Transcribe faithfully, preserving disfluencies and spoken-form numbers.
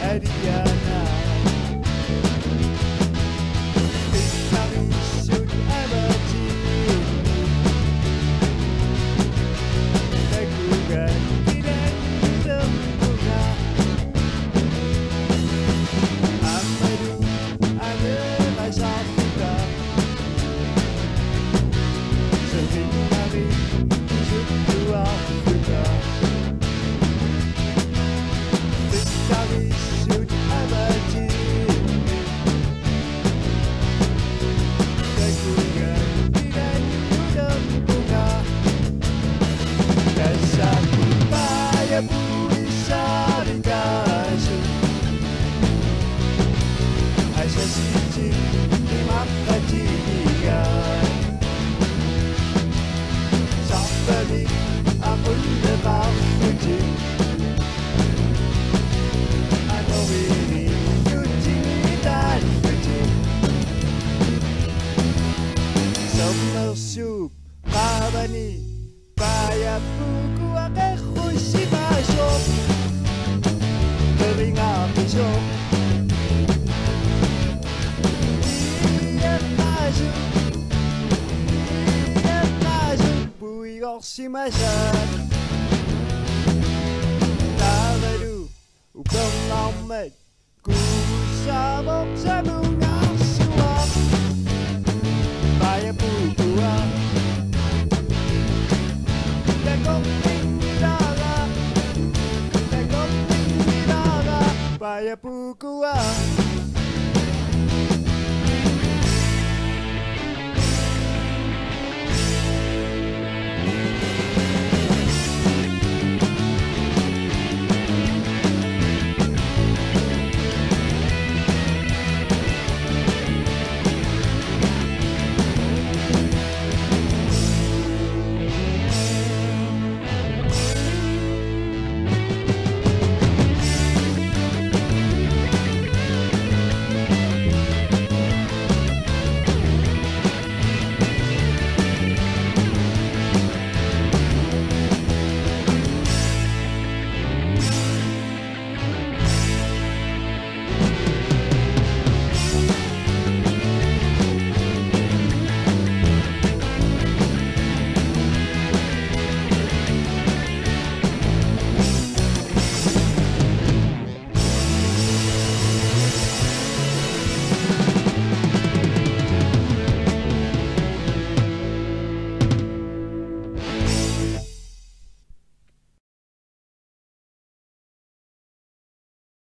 Mariana. Bintang isyut abadi, lakukan tidak sempurna. Amadu adalah Safira, sering hari hidup dua kita. Bintang isyut abadi, lakukan tidak sempurna. Dasar upaya bisa dikasih, Aisyah Siti lima ketiga. Sampai aku lepas puji, aku ini puji dan puji. Semersup kabani, payah buku akan khusyuk masuk, teringat besok. Si masan Tawadu Upang lamad Ku sabok sa mga suwak Kaya pukuha Dagok tinidara Dagok tinidara Kaya pukuha